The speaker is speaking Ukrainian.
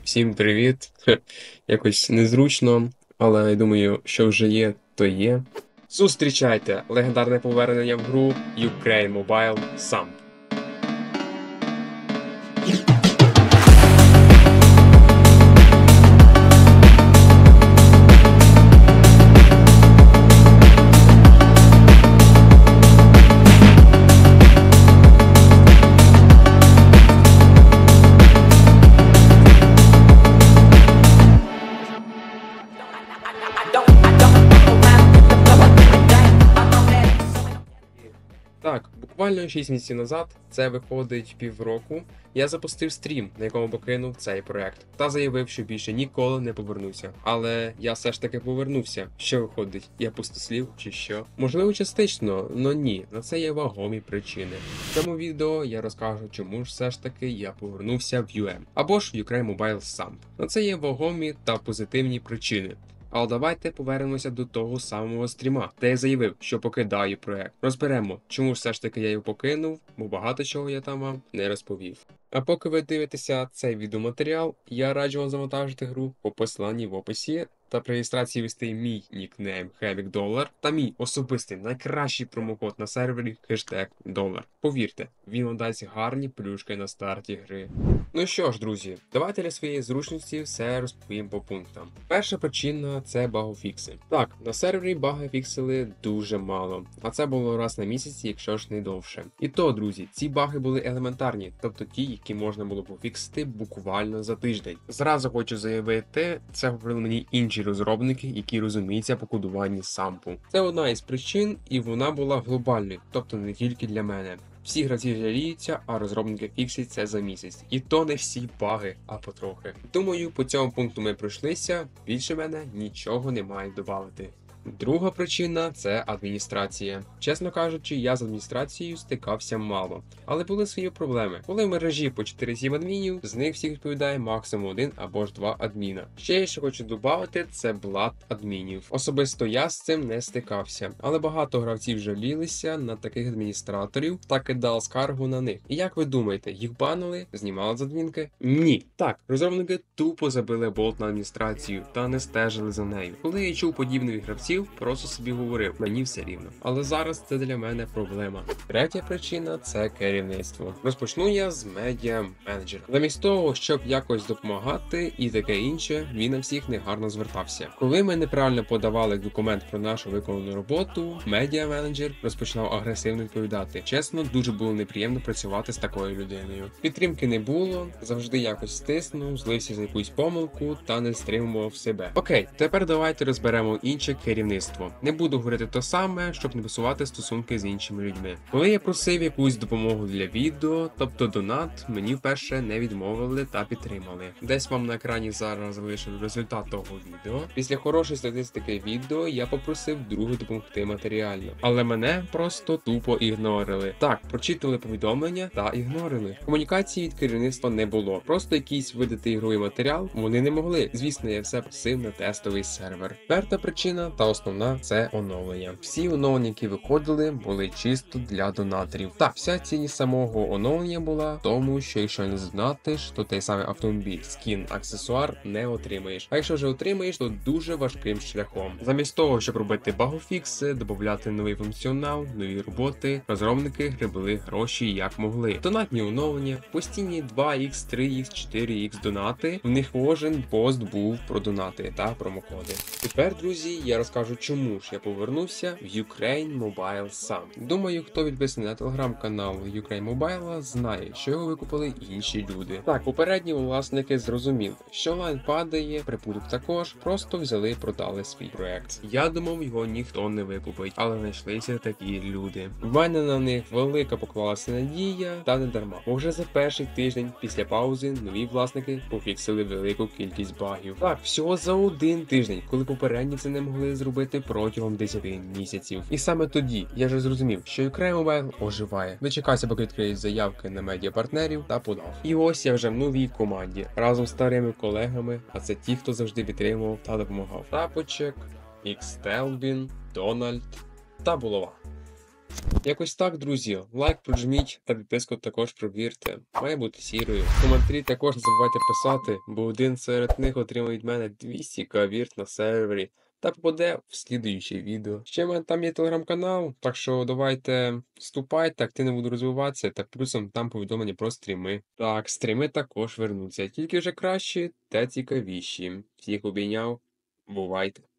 Всім привіт! Якось незручно, але я думаю, що вже є, то є. Зустрічайте легендарне повернення в гру Ukraine Mobile SAMP. Так, буквально 6 місяців назад, це виходить півроку, я запустив стрім, на якому покинув цей проект, та заявив, що більше ніколи не повернуся. Але я все ж таки повернувся. Що виходить? Я пустослів чи що? Можливо, частично, но ні, на це є вагомі причини. В цьому відео я розкажу, чому ж все ж таки я повернувся в UM, або ж в Ukraine Mobile SAMP. На це є вагомі та позитивні причини. Але давайте повернемося до того самого стріма, де я заявив, що покидаю проект. Розберемо, чому ж все ж таки я його покинув, бо багато чого я там вам не розповів. А поки ви дивитеся цей відеоматеріал, я раджу вам завантажити гру по посиланні в описі та при реєстрації ввести мій нікнейм HeavicDollar та мій особистий найкращий промокод на сервері $. Повірте, він вам дасть гарні плюшки на старті гри. Ну що ж, друзі, давайте для своєї зручності все розповім по пунктам. Перша причина – це багофікси. Так, на сервері баги фіксили дуже мало, а це було раз на місяць, якщо ж не довше. І то, друзі, ці баги були елементарні, тобто ті, які можна було пофіксити буквально за тиждень. Зразу хочу заявити, це говорили мені інші розробники, які розуміються по кодуванні сампу. Це одна із причин, і вона була глобальною, тобто не тільки для мене. Всі гравці жаліються, а розробники фіксять це за місяць. І то не всі баги, а потрохи. Думаю, по цьому пункту ми пройшлися, більше мене нічого не має додати. Друга причина – це адміністрація. Чесно кажучи, я з адміністрацією стикався мало. Але були свої проблеми. Коли в мережі по 4-7 адмінів, з них всіх відповідає максимум 1 або ж 2 адміна. Ще я що хочу додати, це блат адмінів. Особисто я з цим не стикався. Але багато гравців жалілися на таких адміністраторів та кидали скаргу на них. І як ви думаєте, їх банили? Знімали з адмінки? Ні. Так, розробники тупо забили болт на адміністрацію та не стежили за нею. Коли я чув подібних від гравців, просто собі говорив, мені все рівно. Але зараз це для мене проблема. Третя причина – це керівництво. Розпочну я з медіа-менеджера. Замість того, щоб якось допомагати і таке інше, він на всіх негарно звертався. Коли ми неправильно подавали документ про нашу виконану роботу, медіа-менеджер розпочинав агресивно відповідати. Чесно, дуже було неприємно працювати з такою людиною. Підтримки не було, завжди якось стиснув, злився за якусь помилку та не стримував себе. Окей, тепер давайте розберемо інше керівництво. Не буду говорити те саме, щоб не псувати стосунки з іншими людьми. Коли я просив якусь допомогу для відео, тобто донат, мені вперше не відмовили та підтримали. Десь вам на екрані зараз вийшов результат того відео. Після хорошої статистики відео я попросив другу допомогти матеріально. Але мене просто тупо ігнорили. Так, прочитували повідомлення та ігнорили. Комунікації від керівництва не було. Просто якийсь видати ігровий матеріал вони не могли. Звісно, я все просив на тестовий сервер. Четверта причина та основна – це оновлення. Всі оновлення, які виходили, були чисто для донаторів. Так, вся цінність самого оновлення була в тому, що якщо не задонатиш, то той самий автомобіль, скін, аксесуар не отримаєш. А якщо вже отримаєш, то дуже важким шляхом. Замість того, щоб робити багофікси, додати новий функціонал, нові роботи, розробники гребли гроші як могли. Донатні оновлення, постійні 2х, 3х, 4х донати, в них кожен пост був про донати та промокоди. Тепер, друзі, я розкажу, чому ж я повернувся в Ukraine Mobile SAMP. Думаю, хто підписаний на телеграм-канал Ukraine Mobile, знає, що його викупили інші люди. Так, попередні власники зрозуміли, що лайн падає, прибуток також, просто взяли і продали свій проект. Я думав, його ніхто не викупить, але знайшлися такі люди. В мене на них велика поклалася надія, та не дарма. Бо вже за перший тиждень після паузи нові власники пофіксили велику кількість багів. Так, всього за один тиждень, коли попередні це не могли зробити протягом 10 місяців. І саме тоді я вже зрозумів, що Ukraine Mobile оживає. Дочекався, поки відкриють заявки на медіапартнерів та подав. І ось я вже в новій команді, разом з старими колегами, а це ті, хто завжди підтримував та допомагав. Тапочек, Ікстелбін, Дональд та Булава. Якось так, друзі. Лайк прожміть та підписку також провірте. Має бути сірою. Коментарі також не забувайте писати, бо один серед них отримає від мене 200 кавірт на сервері та попаде в слідуюче відео. Ще в мене там є телеграм-канал, так що давайте вступайте, активно буду розвиватися, та плюсом там повідомлення про стріми. Так, стріми також вернуться, тільки вже кращі та цікавіші. Всіх обійняв, бувайте.